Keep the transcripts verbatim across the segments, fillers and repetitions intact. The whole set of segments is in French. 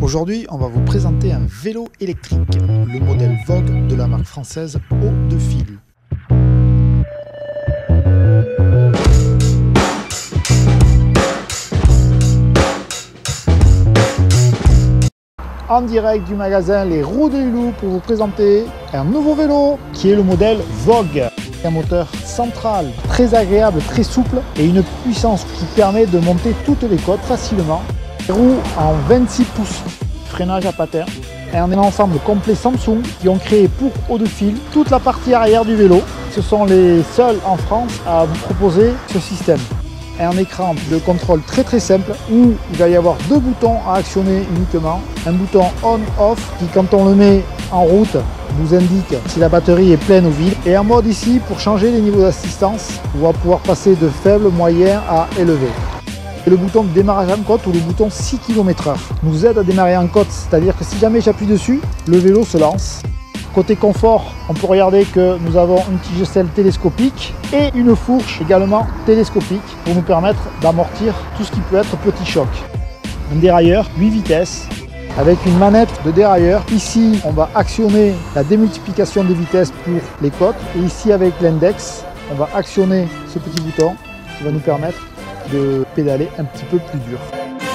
Aujourd'hui, on va vous présenter un vélo électrique, le modèle Vogue de la marque française Haut de Fil. En direct du magasin Les Roues de Hulou pour vous présenter un nouveau vélo qui est le modèle Vogue. Un moteur central très agréable, très souple et une puissance qui permet de monter toutes les côtes facilement. Les roues en vingt-six pouces, freinage à patins et un ensemble complet Samsung qui ont créé pour Haut de Fil toute la partie arrière du vélo. Ce sont les seuls en France à vous proposer ce système. Et un écran de contrôle très très simple où il va y avoir deux boutons à actionner uniquement. Un bouton on-off qui, quand on le met en route, nous indique si la batterie est pleine ou vide. Et un mode ici pour changer les niveaux d'assistance. On va pouvoir passer de faible, moyen à élevé. Et le bouton de démarrage en côte ou le bouton six kilomètres heure nous aide à démarrer en côte, c'est-à-dire que si jamais j'appuie dessus, le vélo se lance. Côté confort, on peut regarder que nous avons une tige selle télescopique et une fourche également télescopique pour nous permettre d'amortir tout ce qui peut être petit choc. Un dérailleur huit vitesses avec une manette de dérailleur. Ici, on va actionner la démultiplication des vitesses pour les côtes et ici avec l'index, on va actionner ce petit bouton qui va nous permettre de pédaler un petit peu plus dur.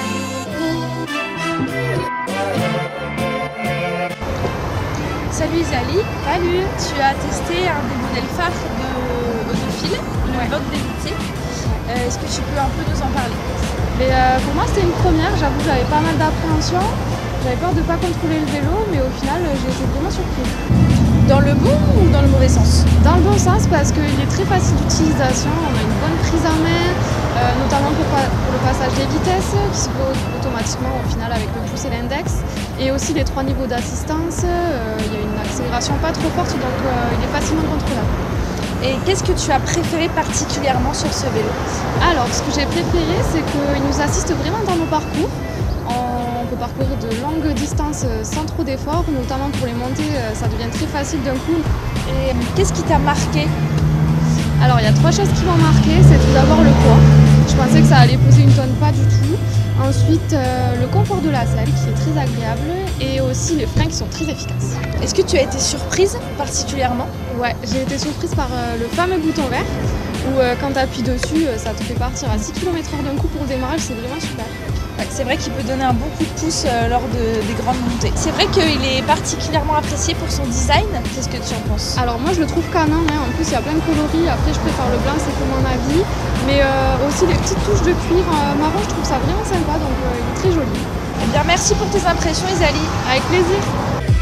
Salut Zali, salut. Tu as testé un des modèles phares de Haut de Fil, le ouais. Vogue d'éviter. Euh, Est-ce que tu peux un peu nous en parler? Mais euh, Pour moi c'était une première, j'avoue j'avais pas mal d'appréhension. J'avais peur de ne pas contrôler le vélo, mais au final j'ai été vraiment surprise. Dans le bon ou dans le mauvais sens? Dans le bon sens parce qu'il est très facile d'utilisation, on a une bonne prise en main, euh, notamment pour, pour le passage des vitesses qui se fait automatiquement au final avec le pouce et l'index. Et aussi les trois niveaux d'assistance, euh, il y a une accélération pas trop forte donc euh, il est facilement contrôlable. Et qu'est-ce que tu as préféré particulièrement sur ce vélo? Alors ce que j'ai préféré c'est qu'il nous assiste vraiment dans nos parcours. On peut parcourir de longues distances sans trop d'efforts, notamment pour les montées, ça devient très facile d'un coup. Et qu'est-ce qui t'a marqué? Alors il y a trois choses qui m'ont marqué, c'est tout d'abord le poids. Je pensais que ça allait peser une tonne, pas du tout. Ensuite euh, le confort de la selle qui est très agréable et aussi les freins qui sont très efficaces. Est-ce que tu as été surprise particulièrement? Ouais, j'ai été surprise par euh, le fameux bouton vert où euh, quand tu appuies dessus, euh, ça te fait partir à six kilomètres heure d'un coup pour le démarrage, c'est vraiment super. C'est vrai qu'il peut donner un bon coup de pouce lors de, des grandes montées. C'est vrai qu'il est particulièrement apprécié pour son design. Qu'est-ce que tu en penses? Alors moi je le trouve canon, hein. En plus il y a plein de coloris, après je préfère le blanc, c'est que mon avis. Mais euh, aussi les petites touches de cuir euh, marron, je trouve ça vraiment sympa, donc euh, il est très joli. Eh bien merci pour tes impressions Isali. Avec plaisir.